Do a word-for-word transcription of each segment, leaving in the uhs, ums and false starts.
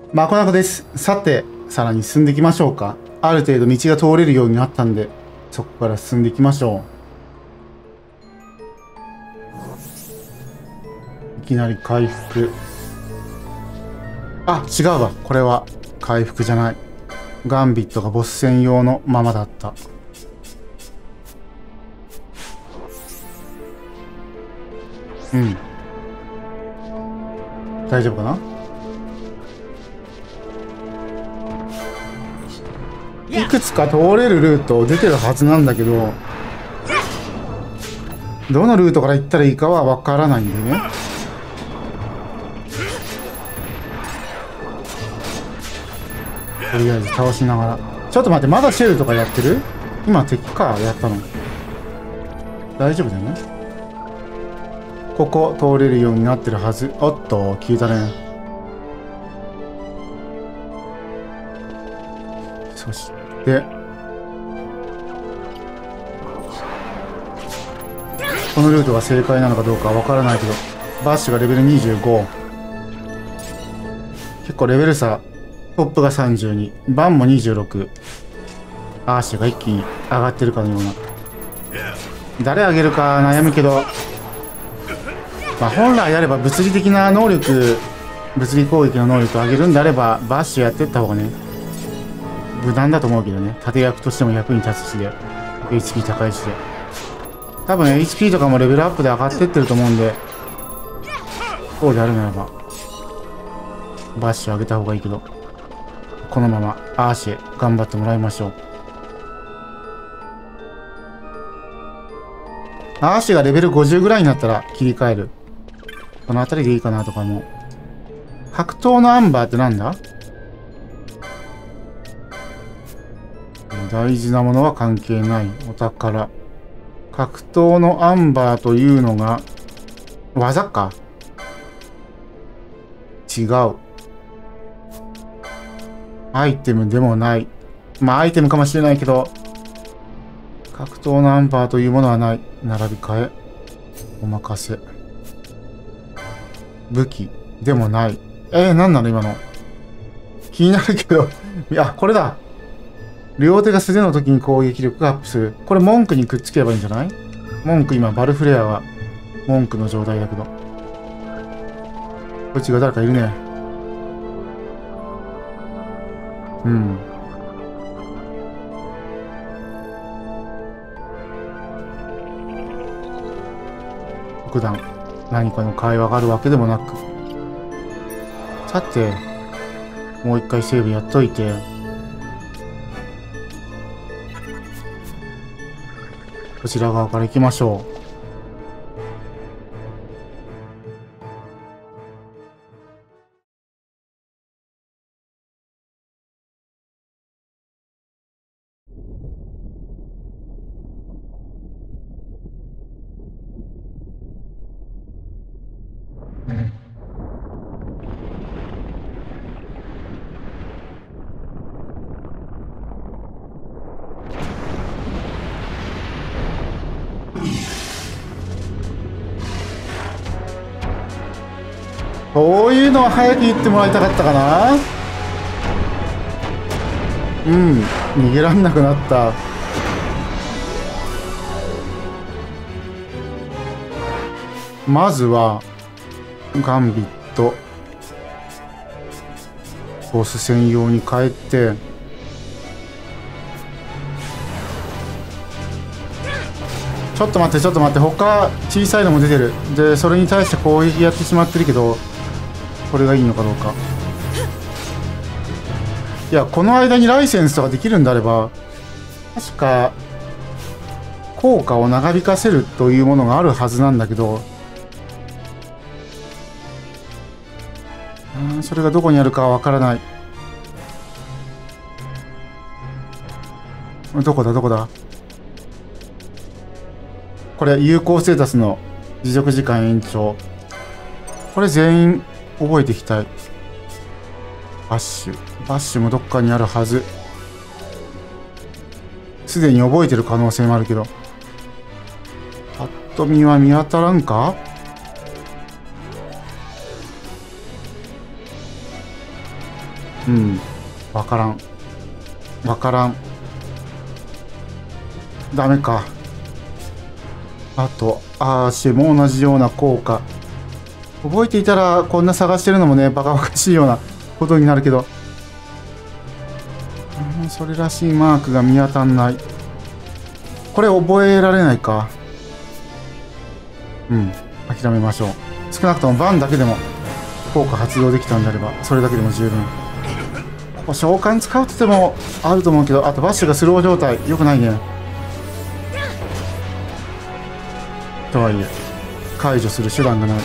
まこなこです。さて、さらに進んでいきましょうか。ある程度道が通れるようになったんで、そこから進んでいきましょう。いきなり回復。あ、違うわ。これは回復じゃない。ガンビットがボス戦用のままだった。うん。大丈夫かな？いくつか通れるルート出てるはずなんだけど、どのルートから行ったらいいかはわからないんでね。とりあえず倒しながら。ちょっと待って、まだシェルとかやってる？今敵か、やったの。大丈夫だよね。ここ通れるようになってるはず。おっと、消えたね。そしてこのルートが正解なのかどうかはわからないけど、バッシュがレベルにじゅうご。結構レベル差。トップがさんじゅうに、バンもにじゅうろく。アーシュが一気に上がってるかのような。誰上げるか悩むけど、まあ、本来あれば物理的な能力、物理攻撃の能力を上げるんであればバッシュやってった方がね無難だと思うけどね。盾役としても役に立つしで エイチピー 高いしで、多分 エイチピー とかもレベルアップで上がってってると思うんで、そうであるならばバッシュ上げた方がいいけど、このままアーシェ頑張ってもらいましょう。アーシェがレベルごじゅうぐらいになったら切り替える。この辺りでいいかなとかも。白桃のアンバーってなんだ？大事なものは関係ない。お宝。格闘のアンバーというのが技か。違う。アイテムでもない。まあアイテムかもしれないけど、格闘のアンバーというものはない。並び替え。お任せ。武器でもない。えー、何なの今の。気になるけど。いや、これだ。両手が素手の時に攻撃力がアップする。これ文句にくっつければいいんじゃない？文句今バルフレアは文句の状態だけど。こっちが誰かいるね。うん。普段何かの会話があるわけでもなく。さて、もう一回セーブやっといて。こちら側から行きましょう。こういうのは早く言ってもらいたかったかな。うん、逃げらんなくなった。まずはガンビットボス専用に変えて、ちょっと待ってちょっと待って、他小さいのも出てる。でそれに対して攻撃やってしまってるけど、これがいいのかどうか。いや、この間にライセンスとかできるんであれば、確か効果を長引かせるというものがあるはずなんだけど、うん、それがどこにあるかわからない。どこだどこだ。これ有効ステータスの持続時間延長。これ全員覚えていきたい。バッシュバッシュもどっかにあるはず。すでに覚えてる可能性もあるけど、パッと見は見当たらんか。 うん、わからんわからん。ダメか。あとアーシェも同じような効果。覚えていたらこんな探してるのもねバカバカしいようなことになるけど、うん、それらしいマークが見当たんない。これ覚えられないか。うん、諦めましょう。少なくともバンだけでも効果発動できたんであればそれだけでも十分。ここ召喚使うって言ってもあると思うけど、あとバッシュがスロー状態よくないね。とはいえ解除する手段がない。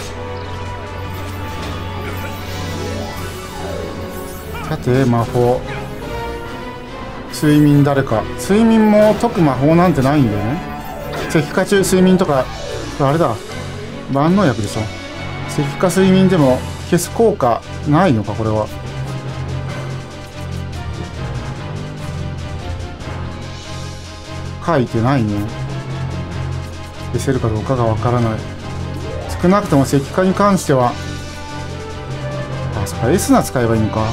さて魔法睡眠誰か。睡眠も解く魔法なんてないんだよね。石化中睡眠とかあれだ万能薬でしょ。石化睡眠でも消す効果ないのかこれは。書いてないね。消せるかどうかがわからない。少なくとも石化に関しては、あ、そっか、エスナ使えばいいのか。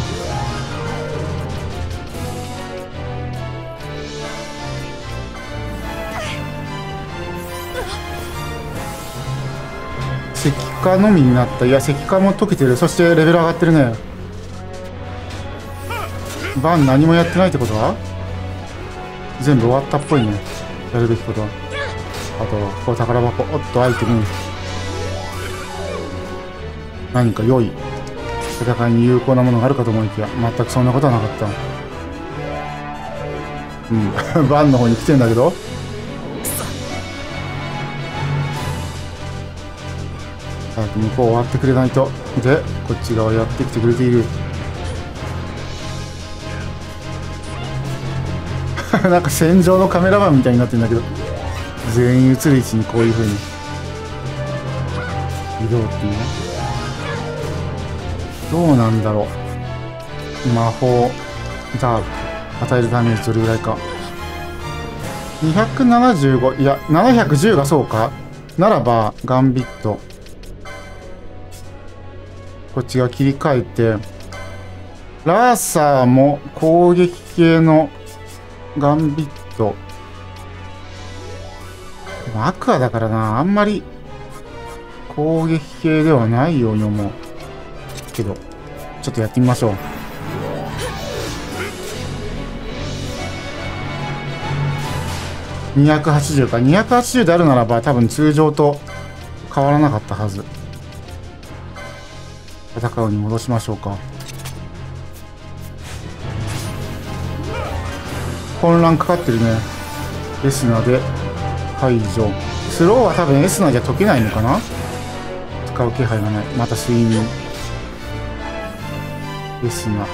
石化のみになった。いや、石化も解けてる。そしてレベル上がってるね。バン何もやってないってことは全部終わったっぽいね。やるべきことは。あと、ここ宝箱。おっと、アイテム。何か良い戦いに有効なものがあるかと思いきや、全くそんなことはなかった。うん。バンの方に来てんだけど。早く向こう終わってくれないと。で、こっち側やってきてくれている。なんか戦場のカメラマンみたいになってるんだけど、全員映る位置にこういう風に移動っていうね。どうなんだろう。魔法ダーブ与えるダメージどれぐらいか。にひゃくななじゅうご、いやななひゃくじゅうがそうかならばガンビットこっちが切り替えて、ラーサーも攻撃系のガンビット。でもアクアだからな、あんまり攻撃系ではないように思うけど、ちょっとやってみましょう。にひゃくはちじゅうか。にひゃくはちじゅうであるならば多分通常と変わらなかったはず。戦うに戻しましょうか。混乱かかってるね。エスナで解除。スローは多分エスナじゃ解けないのかな。使う気配がない。また睡眠。エスナ。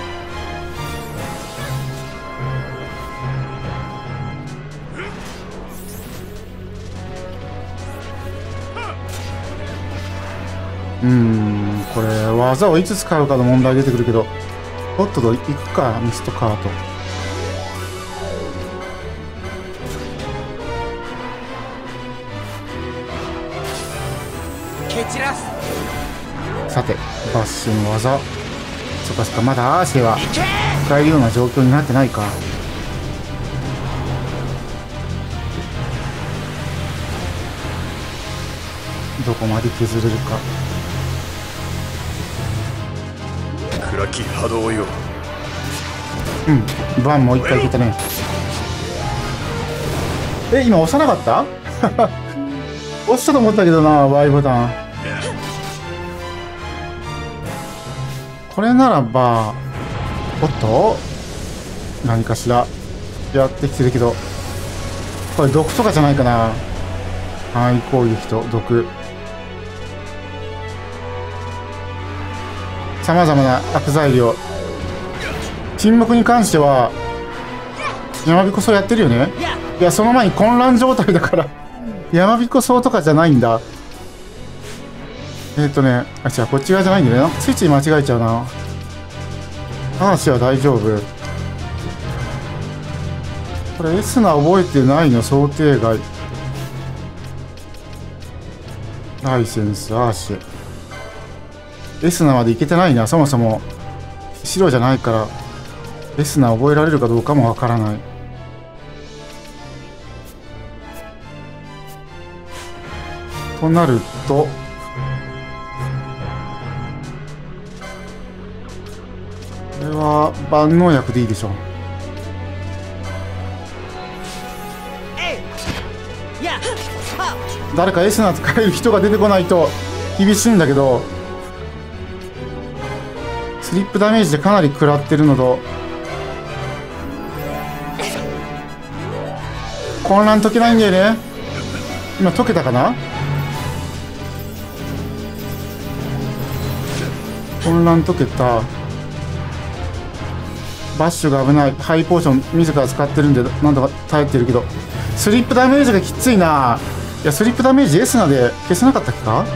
うーん、これ技をいつ使うかの問題出てくるけど、おっとと行くか。ミストカート。さてバッシュの技。そっかそっか、まだアーシェは使えるような状況になってないか。どこまで削れるか。 暗き波動よ。 うん、バンもう一回いけたね。え、今押さなかった押したと思ったけどな、Y ボタン。これならば、おっと何かしらやってきてるけど、これ毒とかじゃないかな。範囲攻撃と毒。さまざまな悪材料。沈黙に関しては山彦草やってるよね。いや、その前に混乱状態だから山彦草とかじゃないんだ。えっとね、あ、違う、こっち側じゃないんだよね。スイッチ間違えちゃうな。アーシは大丈夫。これエスナ覚えてないの想定外。ライセンスアーシエスナまでいけてないな。そもそも白じゃないからエスナ覚えられるかどうかもわからない。となるとこれは万能薬でいいでしょう。誰かエスナ使える人が出てこないと厳しいんだけど、スリップダメージでかなり食らってるのと、混乱解けないんだよね。今解けたかな。混乱解けた。バッシュが危ない。ハイポーション自ら使ってるんでなんとか耐えてるけど、スリップダメージがきついな。いやスリップダメージエスナで消せなかったっけか。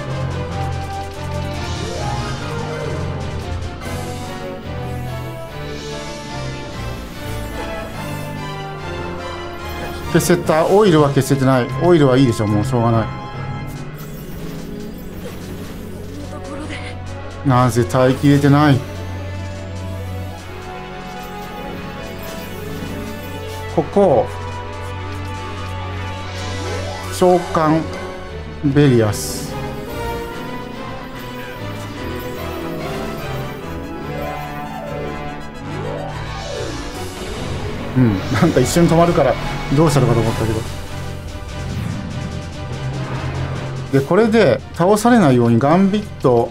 消せた。オイルは消せてない。オイルはいいでしょ、もうしょうがない。なぜ耐えきれてない。ここ召喚ベリアス。うん、なんか一瞬止まるからどうしたのかと思ったけど。でこれで倒されないようにガンビット、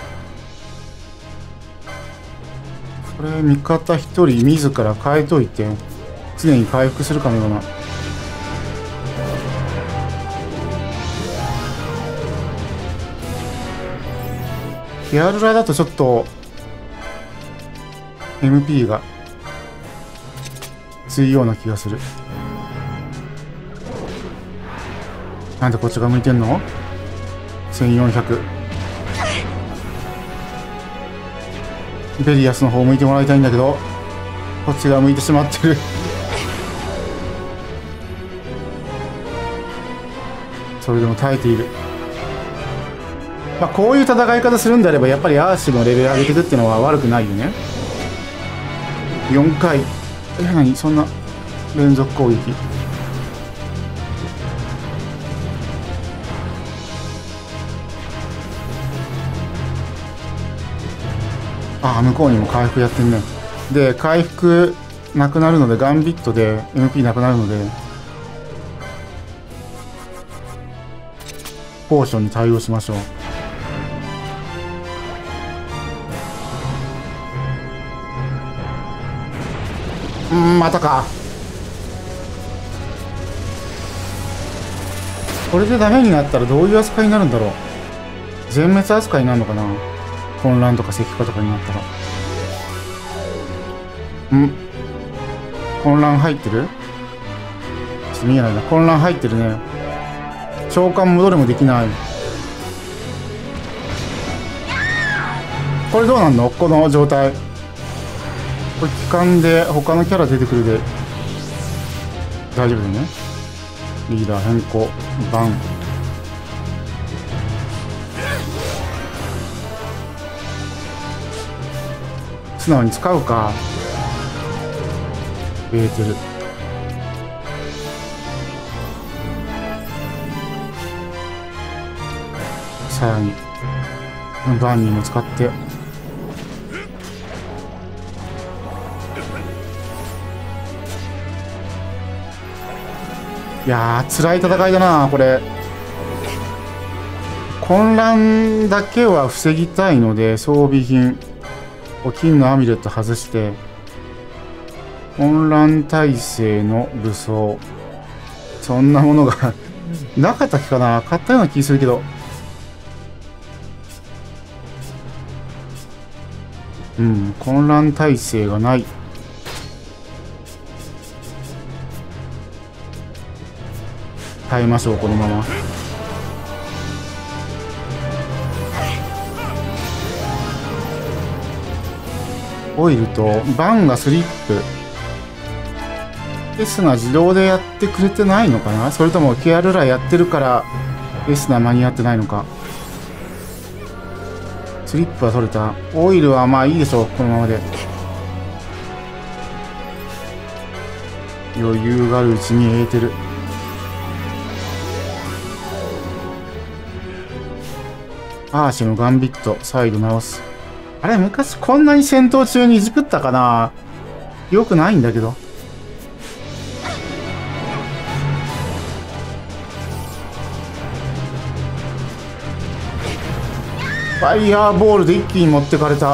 これ味方一人自ら変えといて常に回復するかのような。ヒアルラだとちょっと エムピー が強いような気がする。なんでこっちが向いてんの ?せんよんひゃく。ベリアスの方向いてもらいたいんだけど、こっちが向いてしまってる。それでも耐えている。まあこういう戦い方するんであればやっぱりアーシのレベル上げていくっていうのは悪くないよね。よんかい。え、何そんな連続攻撃。ああ、向こうにも回復やってんね。で回復なくなるのでガンビットで エムピー なくなるのでポーションに対応しましょう。うん、またか。これでダメになったらどういう扱いになるんだろう。全滅扱いになるのかな。混乱とか石化とかになったら。ん混乱入ってる。ちょっと見えないな。混乱入ってるね。召喚戻りもできない。これどうなんのこの状態。これ期間で他のキャラ出てくるで大丈夫だよね。リーダー変更バン。素直に使うか。エーテルさらにバンにも使って。いやー辛い戦いだなこれ。混乱だけは防ぎたいので装備品金のアミュレット外して混乱耐性の武装、そんなものがなかったっけかな。買ったような気するけど。うん混乱耐性がない。耐えましょうこのまま。オイルとバンがスリップ。エスナ自動でやってくれてないのかな。それともケアルラやってるからエスナ間に合ってないのか。スリップは取れた。オイルはまあいいでしょうこのままで。 余裕があるうちにエーテル。アーシェのガンビット再度直す。あれ昔こんなに戦闘中にいじくったかな。よくないんだけど。ファイヤーボールで一気に持ってかれた。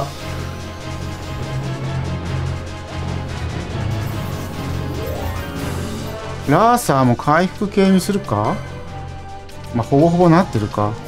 ラーサーも回復系にするか。まあほぼほぼなってるか。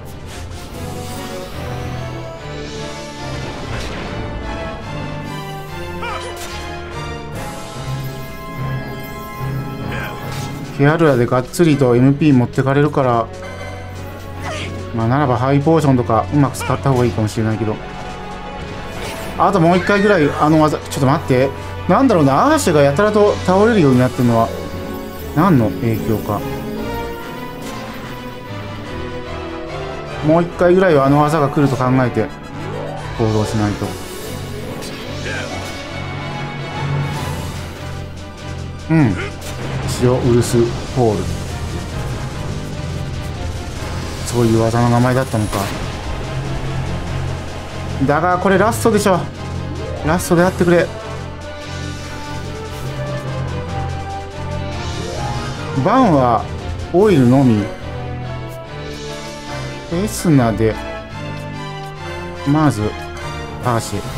ケアルラでがっつりと エムピー 持ってかれるから、まあならばハイポーションとかうまく使った方がいいかもしれないけど、あともう一回ぐらいあの技。ちょっと待って、なんだろうな、アーシェがやたらと倒れるようになってるのは何の影響か。もう一回ぐらいはあの技が来ると考えて行動しないと。うん、シオウルスホール、そういう技の名前だったのか。だがこれラストでしょ。ラストでやってくれ。バンはオイルのみ。エスナでまずアーシェ。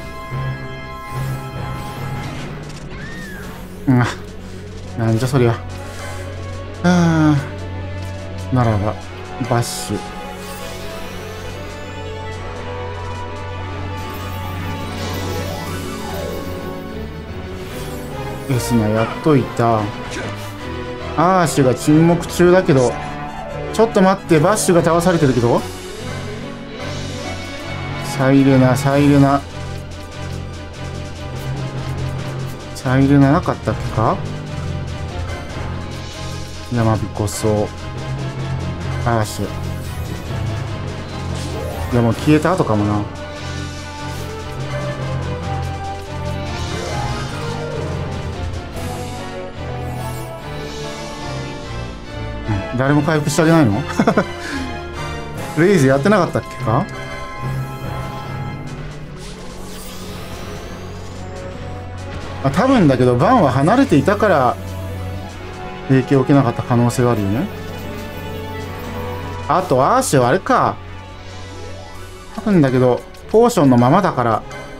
うん、なんじゃそりゃ。あーならばバッシュ。エスナやっといた。アーシュが沈黙中だけど、ちょっと待って、バッシュが倒されてるけど。サイレナサイレナサイレナなかったっけか。山彦そうアーシュ。いやもう消えた後かもな。誰も回復してあげないのレイズやってなかったっけか。あ、多分だけどバンは離れていたから影響を受けなかった可能性はあるよね。あとアーシェはあれか、多分だけどポーションのままだから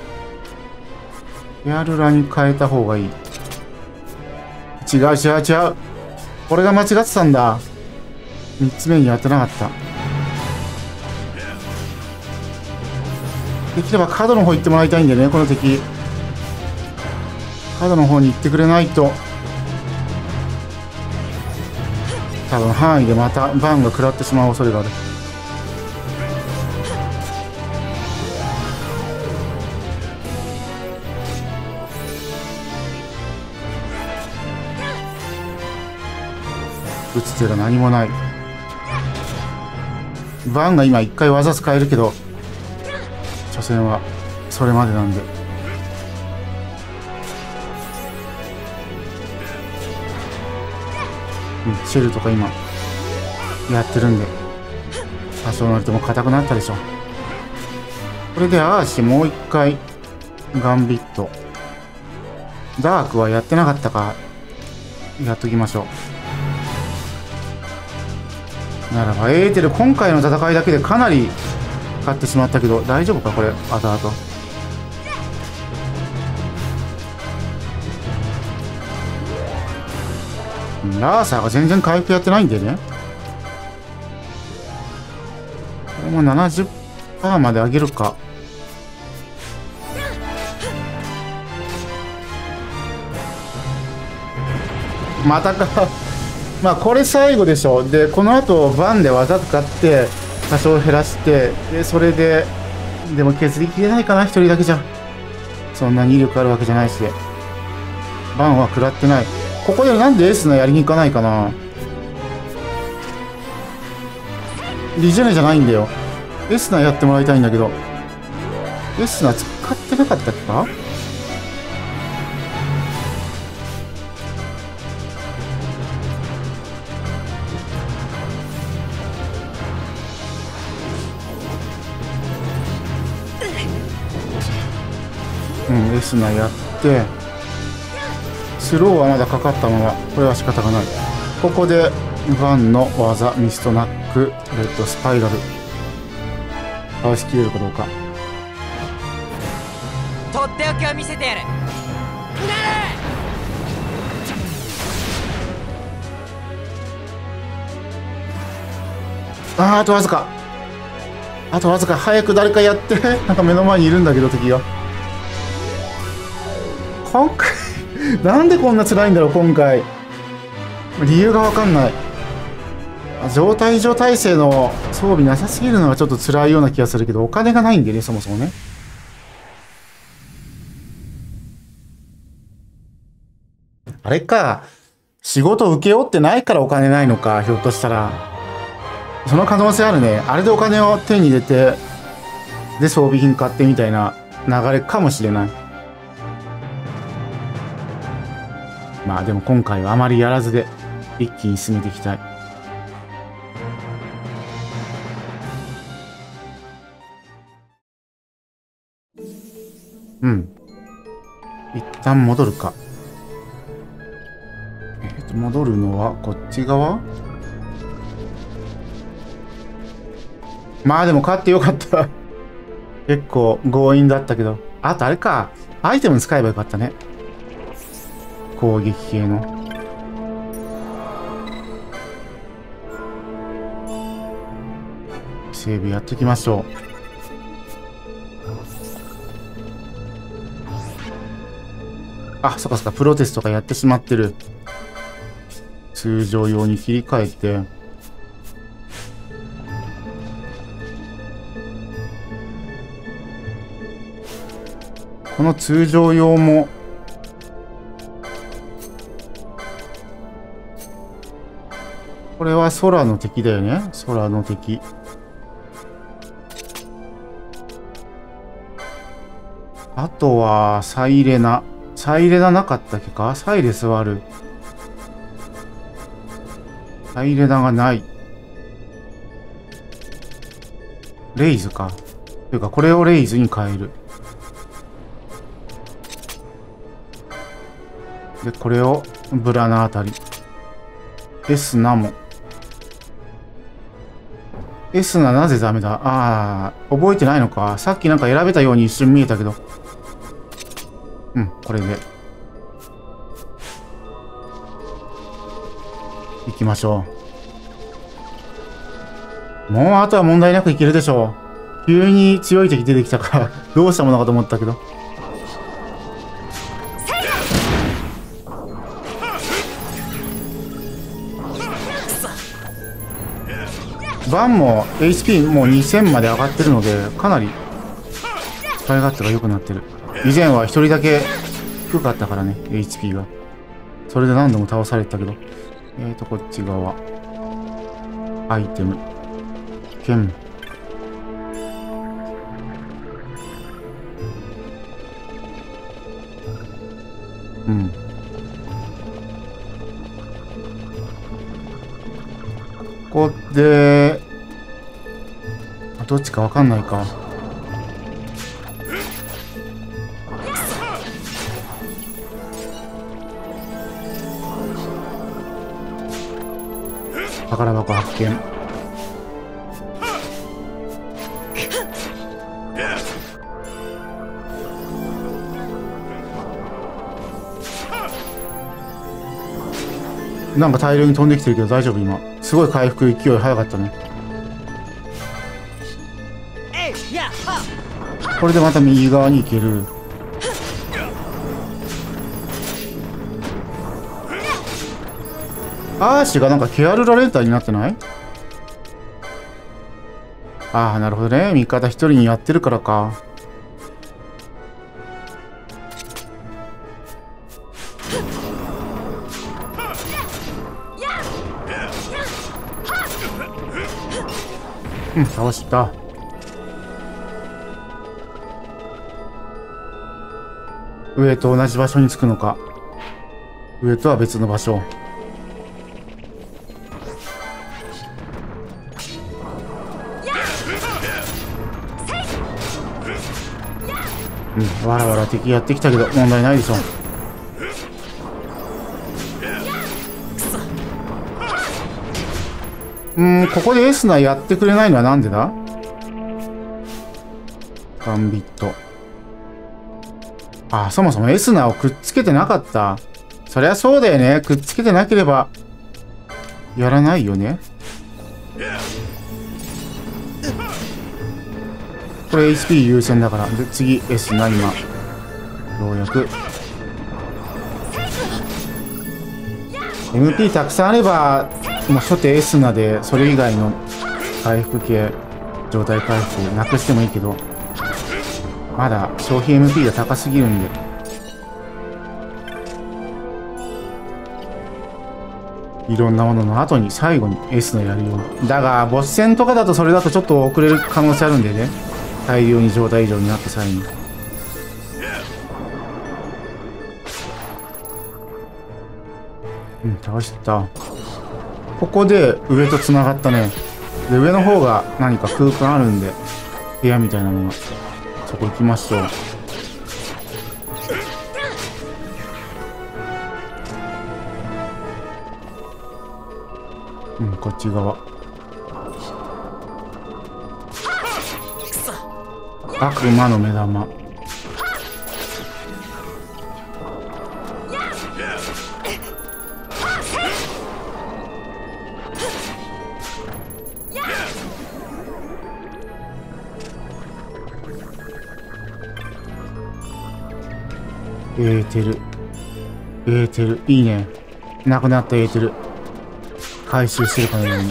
エアルラに変えた方がいい。違う違う違う、これが間違ってたんだ。みっつめにやってなかった。できれば角の方行ってもらいたいんだよね、この敵。角の方に行ってくれないと多分範囲でまたバンが食らってしまう恐れがある。打つ手が何もない。バンが今一回技使えるけど所詮はそれまでなんで。うん、シェルとか今やってるんで多少なりとも硬くなったでしょ。これでアーシもう一回ガンビット。ダークはやってなかったか、やっときましょう。ならばエーテル今回の戦いだけでかなり勝ってしまったけど大丈夫かこれ。あとあとラーサーが全然回復やってないんでね。これも ななじゅっパーセント まで上げるか。またかまあこれ最後でしょ。でこの後バンで技使って多少減らして、でそれででも削りきれないかな、一人だけじゃ。そんなに威力あるわけじゃないし、バンは食らってない。ここでなんでエースナやりに行かないかな。リジェネじゃないんだよ。エスナやってもらいたいんだけど、エスナ使ってなかったっけか。 エスナやって、スローはまだかかったまま、これは仕方がない。ここでバンの技ミストナック、レッドスパイラル倒しきれるかどうか。 とっておきを見せてやる。 あー、あとわずか、あとわずか。早く誰かやって。なんか目の前にいるんだけど敵が。今回なんでこんな辛いんだろう今回。理由が分かんない。状態異常耐性の装備なさすぎるのはちょっと辛いような気がするけど、お金がないんでね、そもそもね。あれか、仕事請け負ってないからお金ないのか、ひょっとしたら。その可能性あるね。あれでお金を手に入れて、で装備品買ってみたいな流れかもしれない。まあでも今回はあまりやらずで一気に進めていきたい。うん。一旦戻るか。えっと、戻るのはこっち側？まあでも勝ってよかった。結構強引だったけど。あとあれか。アイテム使えばよかったね。攻撃系の。セーブやっていきましょう。あ、そっかそっか。プロテストがやってしまってる。通常用に切り替えて。この通常用もこれは空の敵だよね。空の敵。あとはサイレナ。サイレナなかったっけか。サイレスはある。サイレナがない。レイズか。というかこれをレイズに変える。で、これをブラナあたり。エスナも。エスナなぜダメだ。ああ、覚えてないのか。さっきなんか選べたように一瞬見えたけど。うん、これで。行きましょう。もうあとは問題なくいけるでしょう。急に強い敵出てきたからどうしたものかと思ったけど。バンも エイチピー もうにせんまで上がってるので、かなり使い勝手が良くなってる。以前は一人だけ低かったからね、エイチピー が。それで何度も倒されてたけど。えーと、こっち側。アイテム。剣。うん。ここで、どっちかわかんないか。宝箱発見。なんか大量に飛んできてるけど大丈夫今。すごい回復勢い早かったね。これでまた右側に行ける。アーシがなんかケアルラレンターになってない？ああ、なるほどね。味方一人にやってるからか。うん、倒した。上と同じ場所に着くのか。上とは別の場所。うん、 わらわら敵やってきたけど問題ないでしょ。うーん、ここでエスナやってくれないのはなんでだ。ガンビット。あ、そもそもエスナをくっつけてなかった。そりゃそうだよね。くっつけてなければやらないよね。これ エイチピー 優先だから。で次 エスナ、今ようやく エムピー たくさんあればもう初手エスナでそれ以外の回復系状態回復なくしてもいいけど、まだ消費 エムピー が高すぎるんで。いろんなものの後に最後にエスナやるように。だがボス戦とかだとそれだとちょっと遅れる可能性あるんでね。大量に状態異常になった際に。うん、倒した。ここで上とつながったね。で上の方が何か空間あるんで部屋みたいなのが、そこ行きましょう。うん、こっち側。悪魔の目玉。エーテル、エーテルいいね。なくなったエーテル回収してるかのように。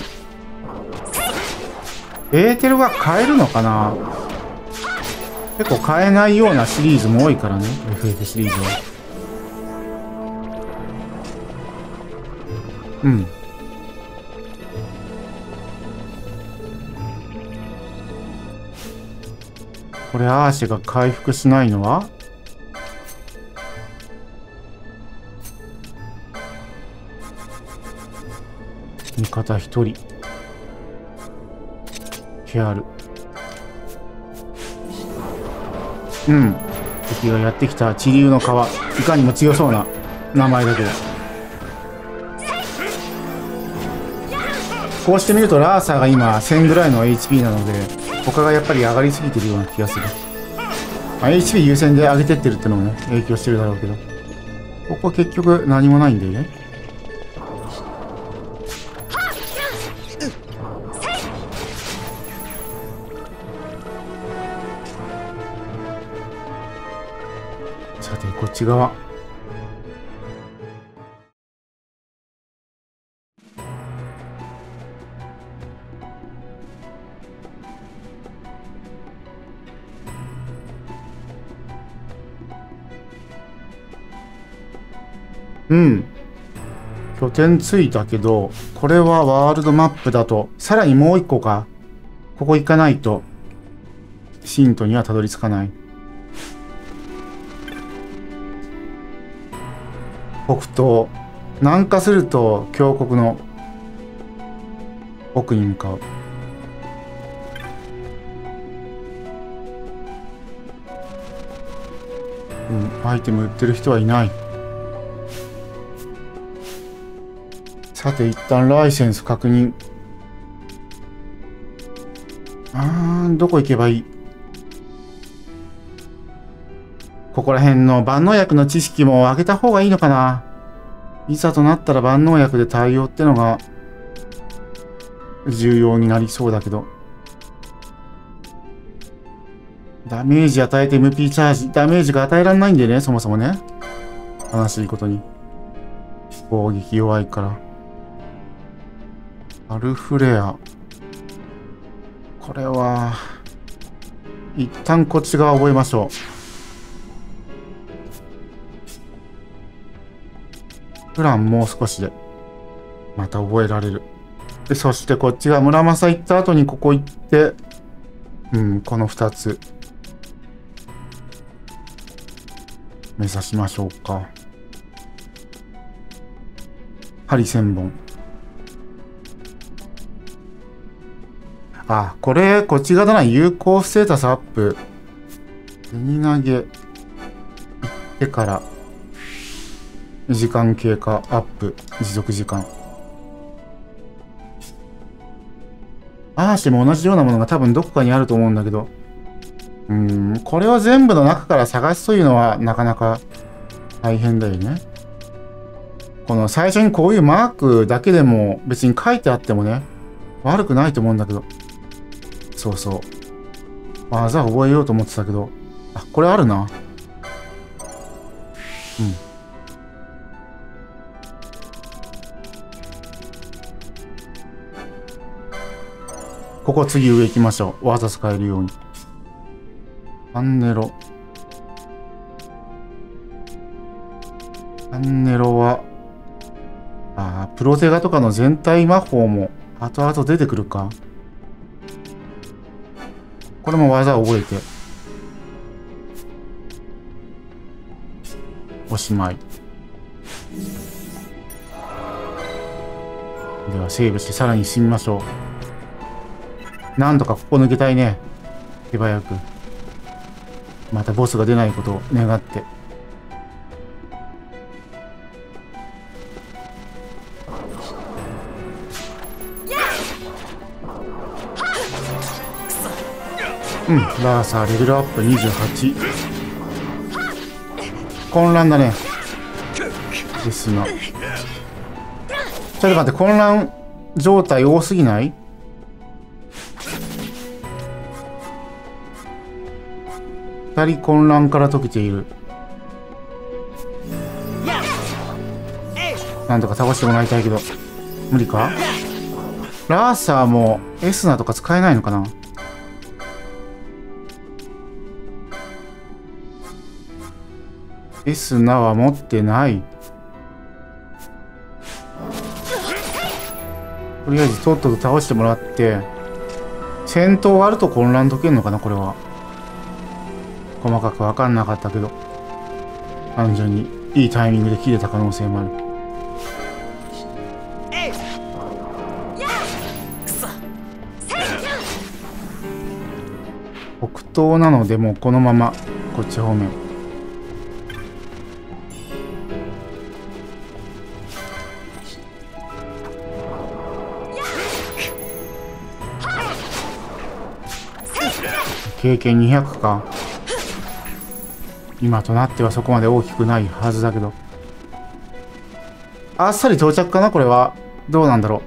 エーテルが買えるのかな。結構買えないようなシリーズも多いからね、 エフエフ シリーズは。うん、これアーシェが回復しないのは味方一人ケアル。うん、敵がやってきた地流の川、いかにも強そうな名前だけど、こうして見るとラーサーが今せんぐらいの エイチピー なので、他がやっぱり上がりすぎてるような気がする。まあ、エイチピー 優先で上げてってるってのもね影響してるだろうけど、ここ結局何もないんだよね。さてこっち側。うん、拠点ついたけど、これはワールドマップだとさらにもう一個か。ここ行かないと信徒にはたどり着かない。北東、南下すると峡谷の奥に向かう。うん、アイテム売ってる人はいない。さて一旦ライセンス確認。あー、どこ行けばいい。ここら辺の万能薬の知識も上げた方がいいのかな。いざとなったら万能薬で対応ってのが重要になりそうだけど。ダメージ与えて エムピー チャージ。ダメージが与えられないんでね、そもそもね。悲しいことに。攻撃弱いから。アルフレア。これは、一旦こっち側覚えましょう。プランもう少しでまた覚えられる。でそしてこっちが村正行った後にここ行って、うん、このふたつ目指しましょうか。針せんぼん。あ、これこっち側だな。有効ステータスアップ。銭投げてから時間経過アップ、持続時間。アーシも同じようなものが多分どこかにあると思うんだけど、うーん、これを全部の中から探すというのはなかなか大変だよね。この最初にこういうマークだけでも別に書いてあってもね、悪くないと思うんだけど。そうそう。技覚えようと思ってたけど、あ、これあるな。うん。ここ次上行きましょう。技使えるように。アンネロ。アンネロは、ああ、プロテガとかの全体魔法も後々出てくるか。これも技を覚えて。おしまい。ではセーブしてさらに進みましょう。なんとかここ抜けたいね。手早く。またボスが出ないことを願って。うん、ラーサーレベルアップにじゅうはち。混乱だね。ですが。ちょっと待って、混乱状態多すぎない？二人混乱から解けている。なんとか倒してもらいたいけど、無理か？ラーサーもエスナとか使えないのかな？エスナは持ってない。とりあえずとっとと倒してもらって、戦闘があると混乱解けるのかな、これは。細かく分かんなかったけど、単純にいいタイミングで切れた可能性もある。北東なのでもうこのままこっち方面。経験にひゃくか。今となってはそこまで大きくないはずだけど。あっさり到着かな、これは。どうなんだろ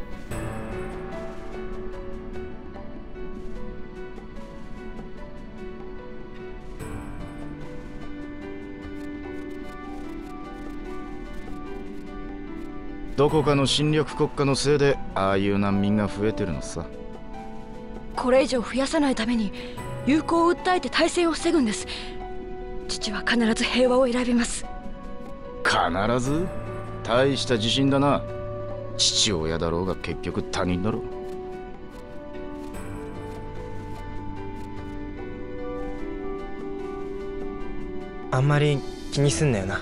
う。どこかの侵略国家のせいでああいう難民が増えてるのさ。 これ以上増やさないために友好を訴えて大戦を防ぐんです。父は必ず平和を選びます。 必ず？大した自信だな。父親だろうが結局他人だろう。 あんまり気にすんなよな。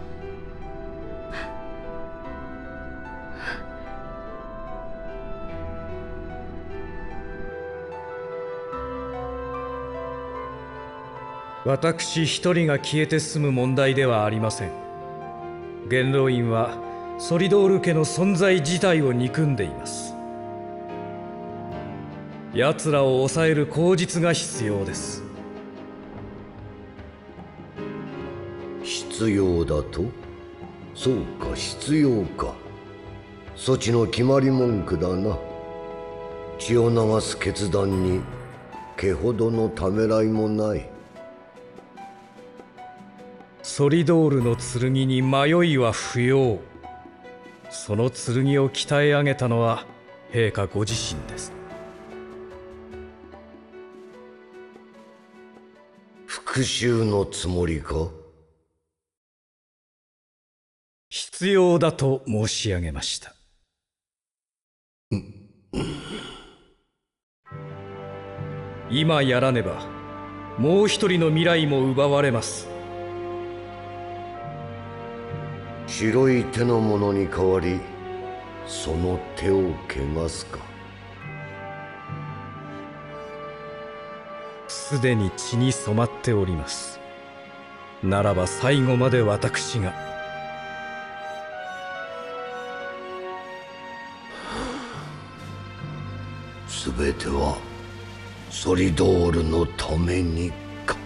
私一人が消えて済む問題ではありません。元老院はソリドール家の存在自体を憎んでいます。奴らを抑える口実が必要です。 必要だと？そうか、必要か。措置の決まり文句だな。血を流す決断に毛ほどのためらいもない。 ソリドールの剣に迷いは不要。その剣を鍛え上げたのは陛下ご自身です。 復讐のつもりか？ 必要だと申し上げました。今やらねばもう一人の未来も奪われます。 白い手のものに代わりその手を汚すか。 すでに血に染まっております。 ならば最後まで私が。 すべてはソリドールのためにか。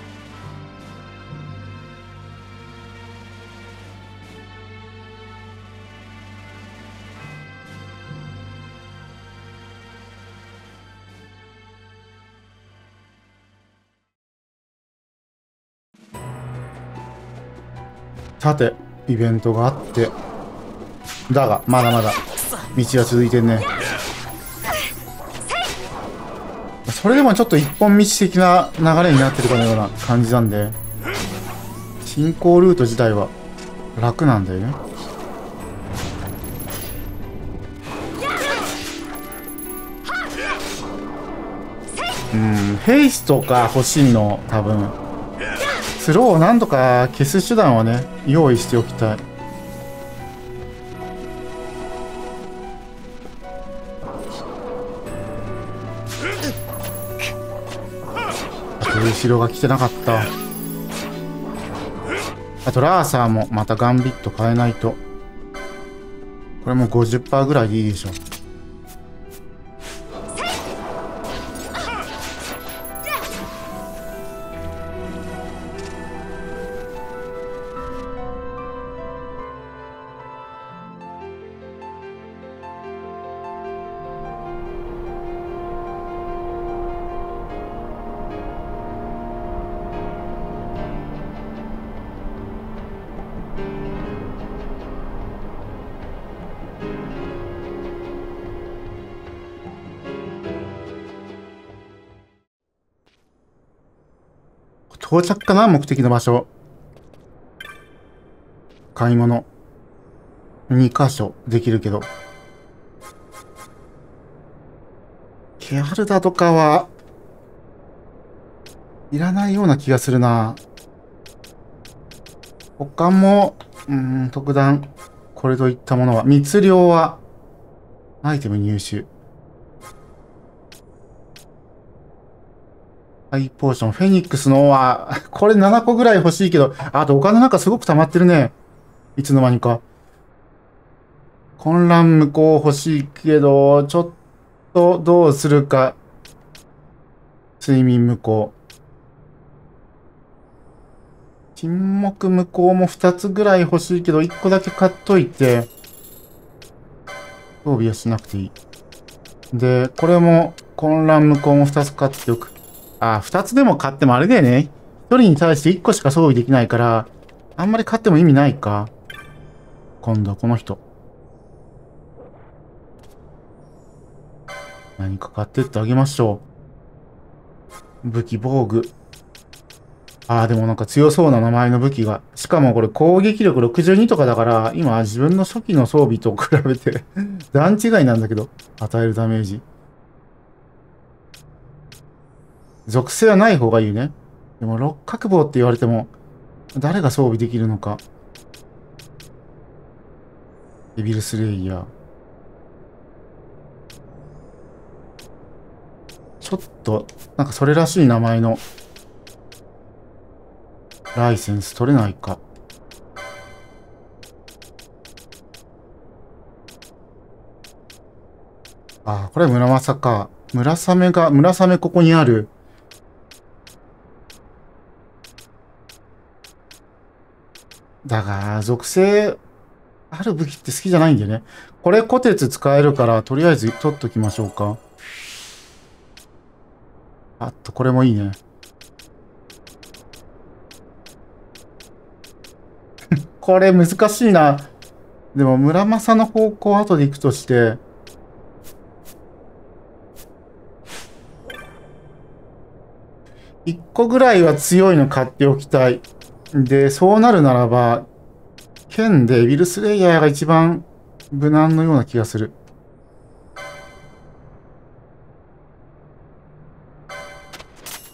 さて、イベントがあって、だがまだまだ道が続いてんね。それでもちょっと一本道的な流れになってるかのような感じなんで、進行ルート自体は楽なんだよね。うん、ヘイストが欲しいの、多分。スローを何とか消す手段はね、用意しておきたい。後ろが来てなかった。あとラーサーもまたガンビット変えないと。これも ごじゅっパーセント ぐらいでいいでしょ。到着かな、目的の場所。買い物。にかしょできるけど。ケアルダとかは、いらないような気がするな。他も、うーん、特段、これといったものは。密漁は、アイテム入手。ハイポーション、フェニックスのは、これななこぐらい欲しいけど、あとお金なんかすごく溜まってるね。いつの間にか。混乱無効欲しいけど、ちょっとどうするか。睡眠無効。沈黙無効もふたつぐらい欲しいけど、いっこだけ買っといて、装備はしなくていい。で、これも混乱無効もふたつ買っておく。あ、ふたつでも買ってもあれだよね。ひとりに対していっこしか装備できないから、あんまり買っても意味ないか。今度はこの人。何か買ってってあげましょう。武器、防具。ああ、でもなんか強そうな名前の武器が。しかもこれ攻撃力ろくじゅうにとかだから、今自分の初期の装備と比べて段違いなんだけど、与えるダメージ。属性はない方がいいね。でも六角棒って言われても、誰が装備できるのか。デビルスレイヤー。ちょっと、なんかそれらしい名前のライセンス取れないか。ああ、これは村正か。村雨が、村雨ここにある。だが、属性ある武器って好きじゃないんだよね。これ、虎鉄使えるから、とりあえず取っときましょうか。あっと、これもいいね。これ難しいな。でも、村正の方向後で行くとして、いっこぐらいは強いの買っておきたい。で、そうなるならば、剣でウィルスレイヤーが一番無難のような気がする。うん。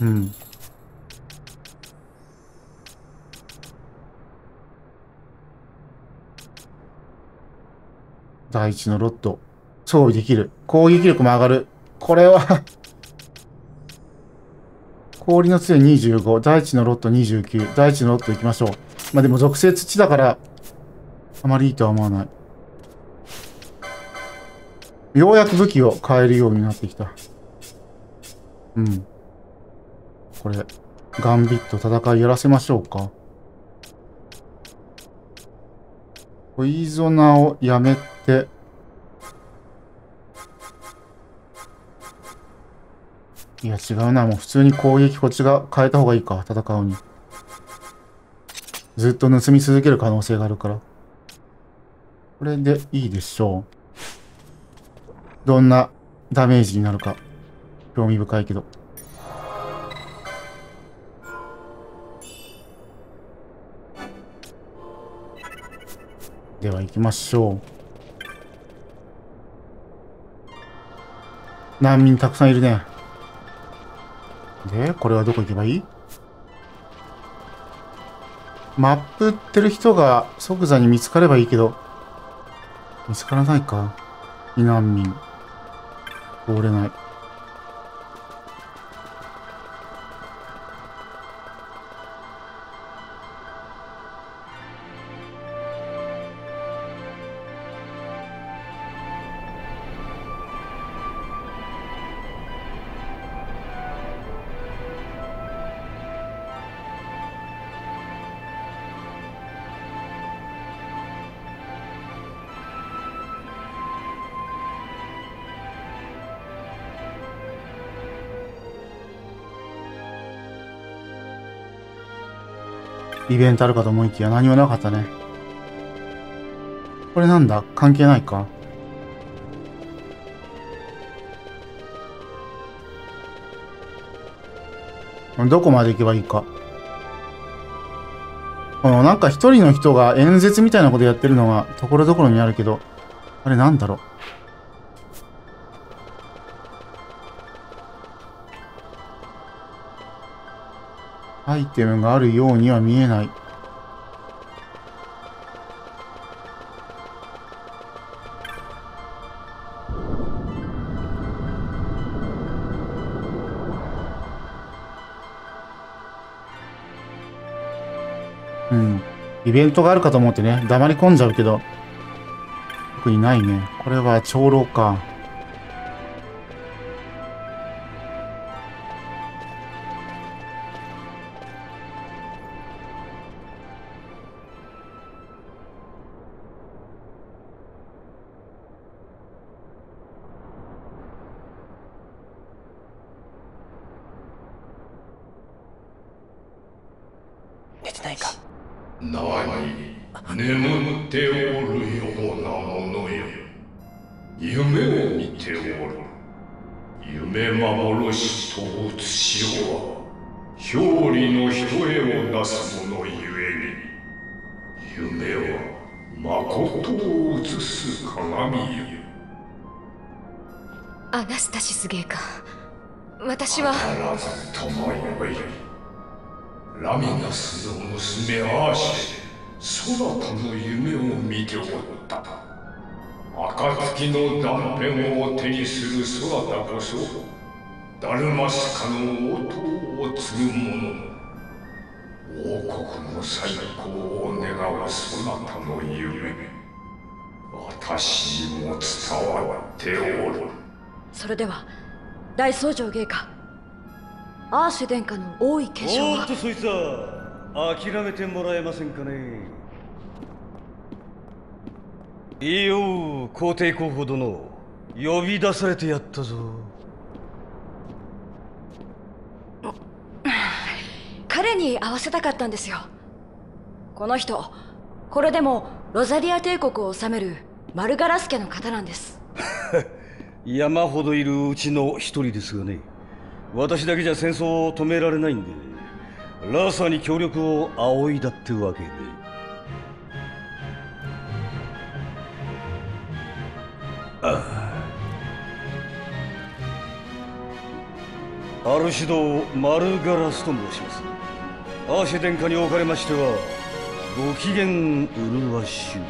第一のロット。装備できる。攻撃力も上がる。これは氷の杖にじゅうご、大地のロットにじゅうきゅう、大地のロット行きましょう。まあでも属性土だから、あまりいいとは思わない。ようやく武器を変えるようになってきた。うん。これ、ガンビット戦いやらせましょうか。ポイゾナーをやめて、いや違うな、もう普通に攻撃こっちが変えた方がいいか、戦うに。ずっと盗み続ける可能性があるから。これでいいでしょう。どんなダメージになるか、興味深いけど。では行きましょう。難民たくさんいるね。で、これはどこ行けばいい？マップ売ってる人が即座に見つかればいいけど、見つからないか。避難民。通れない。イベントあるかと思いきや何もなかったね。これなんだ？関係ないか？どこまで行けばいいか。このなんか一人の人が演説みたいなことやってるのがところどころにあるけど、あれなんだろう。アイテムがあるようには見えない。うん。イベントがあるかと思ってね、黙り込んじゃうけど、特にないね。これは長老か。 寝てないか。 なに眠っておるようなものよ。夢を見ておる。夢幻と写しようは表裏の一重をなす者ゆえに、夢は誠を映す鏡よ。 アナスタシス芸官、私は必ず共においラミナスの娘アーシェ、そなたの夢を見ておった。暁の断片を手にするそなたこそ、ダルマスカの王党を継ぐ者。王国の再興を願うそなたの夢、私にも伝わっておる。 それでは大僧正芸官、アーシェ殿下の王位継承は。 おっとそいつは諦めてもらえませんかね。いいよ、皇帝候補殿、呼び出されてやったぞ。 彼に会わせたかったんですよ。この人、これでもロザリア帝国を治めるマルガラス家の方なんです。 山ほどいるうちの一人ですがね、私だけじゃ戦争を止められないんで、ラーサーに協力を仰いだってわけで。ああ、アルシド・マルガラスと申します。アーシェ殿下におかれましてはご機嫌麗しゅう。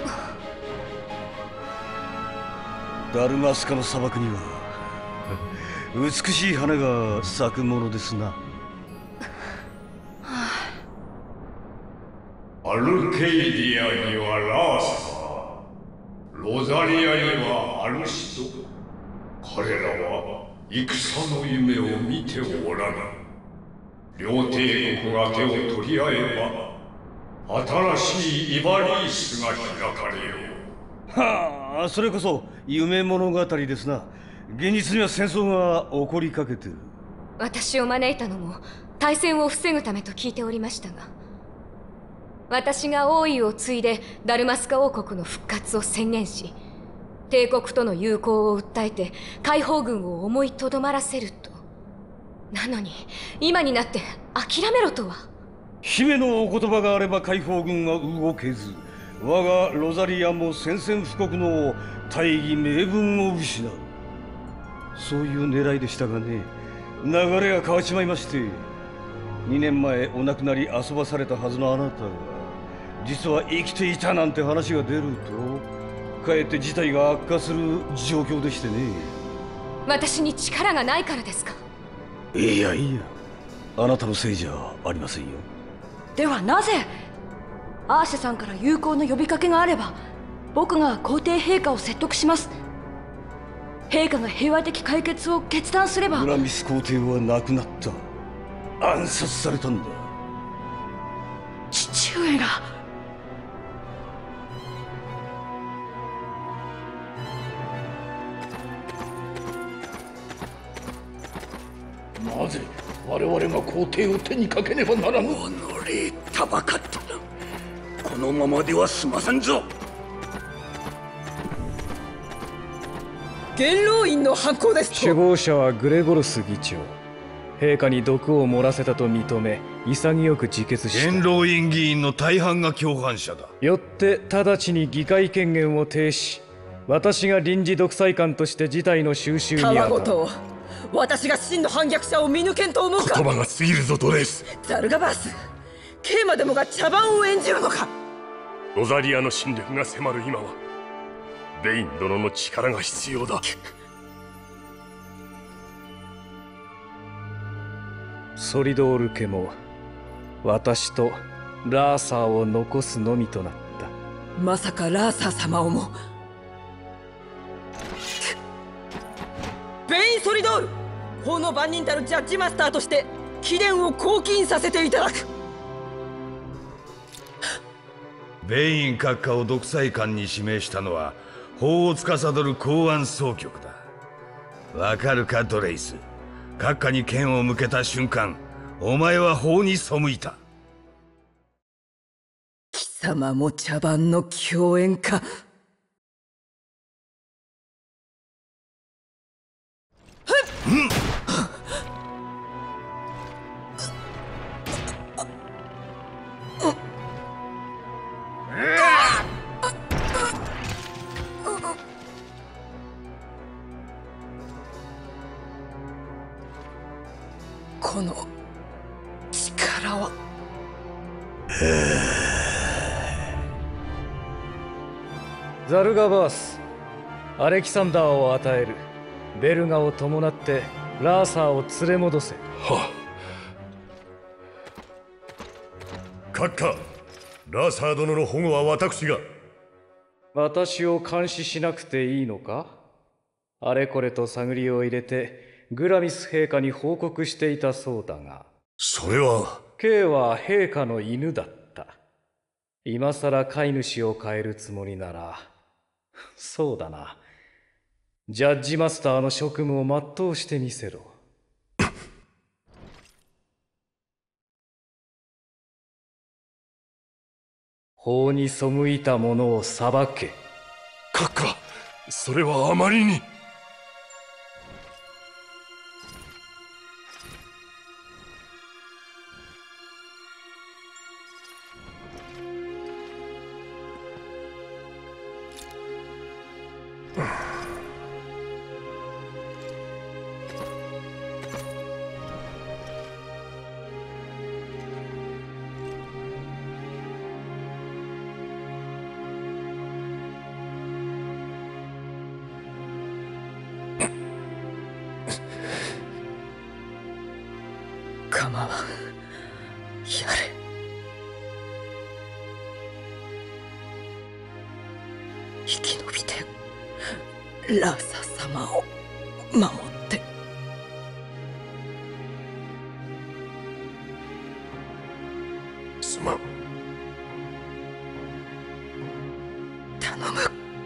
ダルマスカの砂漠には美しい花が咲くものですな。 ルケイディアにはラーサ、ロザリアにはアルシド。彼らは戦の夢を見ておらぬ。両帝国が手を取り合えば新しいイバリースが開かれよう。 はあ、それこそ夢物語ですな。現実には戦争が起こりかけてる。 私を招いたのも大戦を防ぐためと聞いておりましたが、私が王位を継いでダルマスカ王国の復活を宣言し、帝国との友好を訴えて解放軍を思いとどまらせると。なのに今になって諦めろとは。 姫のお言葉があれば解放軍は動けず、我がロザリアも宣戦布告の大義名分を失う。そういう狙いでしたがね、流れが変わっちまいまして、にねんまえお亡くなり遊ばされたはずのあなたが実は生きていたなんて話が出ると、かえって事態が悪化する状況でしてね。 私に力がないからですか？ いやいや、あなたのせいじゃありませんよ。 ではなぜアーシャさんから友好の呼びかけがあれば、僕が皇帝陛下を説得します。陛下が平和的解決を決断すれば。 グラミス皇帝は亡くなった。暗殺されたんだ。 父上が。 なぜ我々が皇帝を手にかけねばならぬ。 おのれ、たばかったな。このままでは済まさんぞ。 元老院の犯行ですと。 首謀者はグレゴルス議長。陛下に毒を漏らせたと認め、潔く自決した。 元老院議員の大半が共犯者だ。 よって直ちに議会権限を停止。私が臨時独裁官として事態の収拾に当たる。 たわごと私が真の反逆者を見抜けんと思うか。 言葉が過ぎるぞドレース。 ザルガバース、ケイマでもが茶番を演じるのか。 ロザリアの侵略が迫る今はベイン殿の力が必要だ。 ソリドール家も私とラーサーを残すのみとなった。 まさかラーサー様をも。ベイン・ソリドール、法の番人たるジャッジマスターとして貴殿を公金させていただく。 ベイン閣下を独裁官に指名したのは法を司る公安総局だ。わかるかドレイス。閣下に剣を向けた瞬間、お前は法に背いた。 貴様も茶番の共演か。 うんこの力は。 ザルガバース、アレキサンダーを与える。ベルガを伴ってラーサーを連れ戻せ。 はあ、閣下、ラーサー殿の保護は私が。 私を監視しなくていいのか？あれこれと探りを入れてグラミス陛下に報告していたそうだが。 それは。 K は陛下の犬だった。今さら飼い主を変えるつもりなら、そうだな。ジャッジマスターの職務を全うしてみせろ。法に背いた者を裁け。 閣下、それはあまりに。 構わん、やれ。 生き延びてラーサ様を守って。 すまん。 頼む。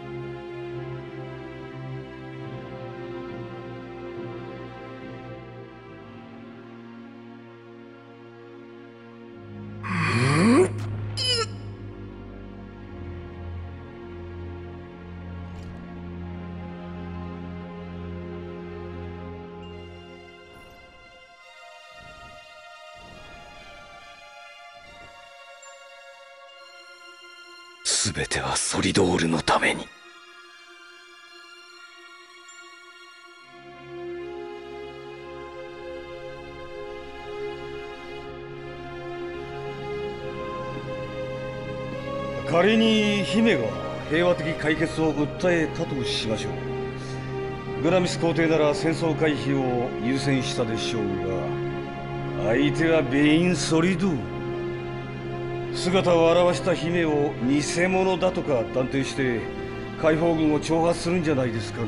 すべてはソリドールのために。 仮に姫が平和的解決を訴えたとしましょう。グラミス皇帝なら戦争回避を優先したでしょうが、相手はベイン・ソリドール。姿を現した姫を偽物だとか断定して解放軍を挑発するんじゃないですかね。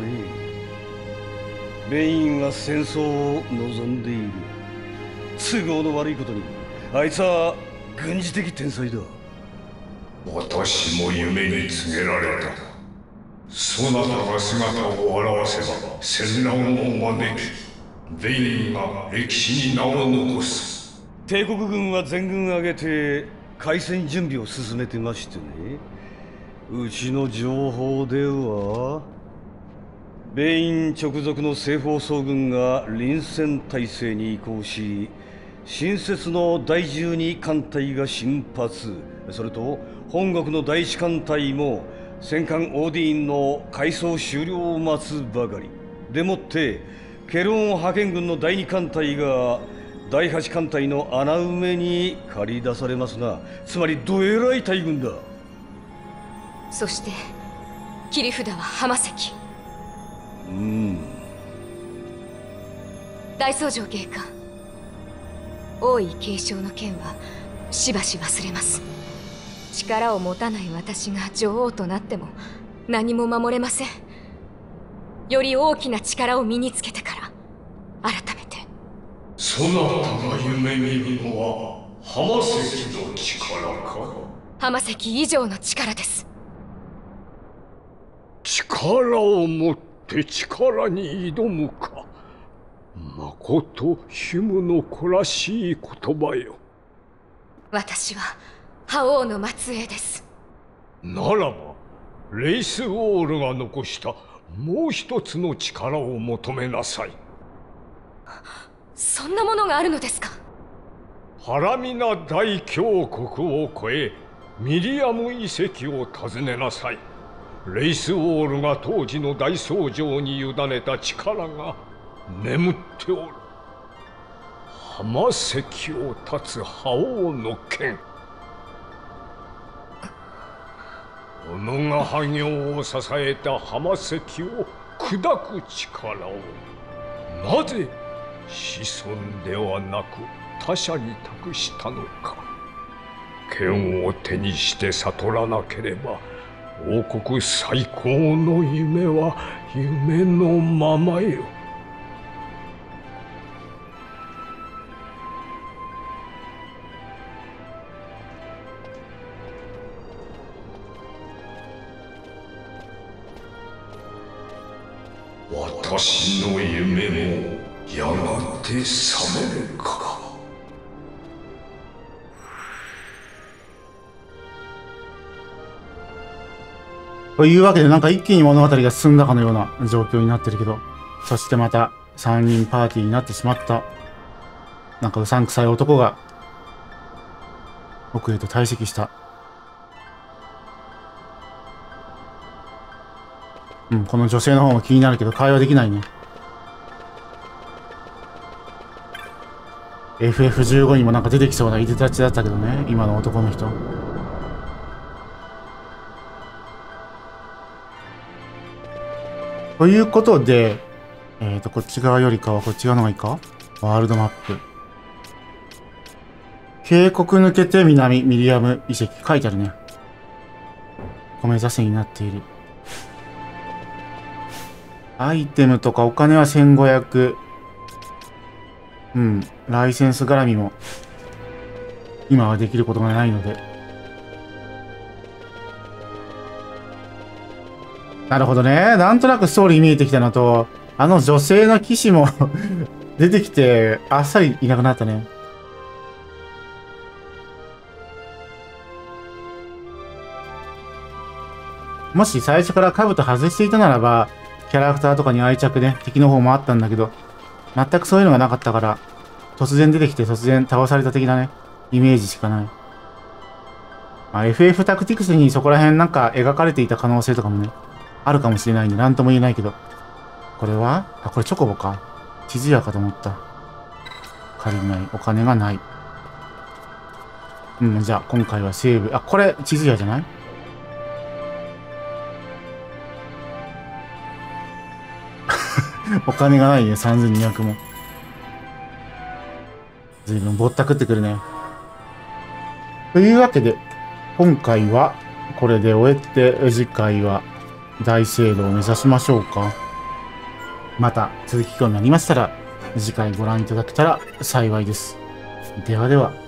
ベインは戦争を望んでいる。都合の悪いことにあいつは軍事的天才だ。 私も夢に告げられた。そなたが姿を現せば戦乱を招き、ベインが歴史に名を残す。 帝国軍は全軍挙げて開戦準備を進めてましてね。うちの情報ではベイン直属の西方総軍が臨戦態勢に移行し、新設のだいじゅうに艦隊が進発、それと本国の第一艦隊も戦艦オーディーンの改装終了を待つばかりでもって、ケルオン派遣軍のだいに艦隊がだいはち艦隊の穴埋めに駆り出されますな。つまりどえらい大軍だ。 そして切り札は浜関。 うん。 大僧正警官、王位継承の件はしばし忘れます。力を持たない私が女王となっても何も守れません。より大きな力を身につけてから改めて。 そなたが夢見るのは浜関の力か。 浜関以上の力です。 力を持って力に挑むか。まことヒムの子らしい言葉よ。 私は覇王の末裔です。 ならばレイスウォールが残したもう一つの力を求めなさい。 そんなものがあるのですか。 ハラミナ大峡谷を越えミリアム遺跡を訪ねなさい。レイスウォールが当時の大僧正に委ねた力が眠っておる。浜関を立つ覇王の剣。己が覇業を支えた浜関を砕く力をなぜ子孫ではなく他者に託したのか。剣を手にして悟らなければ王国最高の夢は夢のままよ。私の夢もやがて覚めるか。 というわけで、なんか一気に物語が進んだかのような状況になってるけど、そしてまたさんにんパーティーになってしまった。なんかうさんくさい男が奥へと退席した。うん、この女性の方も気になるけど会話できないね。エフエフじゅうご にもなんか出てきそうないでたちだったけどね、今の男の人。ということで、えっと、こっち側よりかはこっち側の方がいいか？ワールドマップ。渓谷抜けて南、ミリアム遺跡。書いてあるね。米座線になっている。 アイテムとかお金はせんごひゃく。うん。ライセンス絡みも、今はできることがないので。なるほどね。なんとなくストーリー見えてきたのと、あの女性の騎士も出てきて、あっさりいなくなったね。もし最初から兜外していたならば、キャラクターとかに愛着ね、敵の方もあったんだけど、全くそういうのがなかったから、突然出てきて突然倒された的なね、イメージしかない。まあ、エフエフ タクティクスにそこら辺なんか描かれていた可能性とかもね、あるかもしれないんで、なんとも言えないけど。これはあ、これチョコボか。地図屋かと思った。借りない。お金がない。うん、じゃあ今回はセーブ。あ、これ地図屋じゃない？お金がないね、さんぜんにひゃくも。随分ぼったくってくるね。というわけで、今回はこれで終えて、次回は大聖堂を目指しましょうか。また続き興味ありましたら、次回ご覧いただけたら幸いです。ではでは。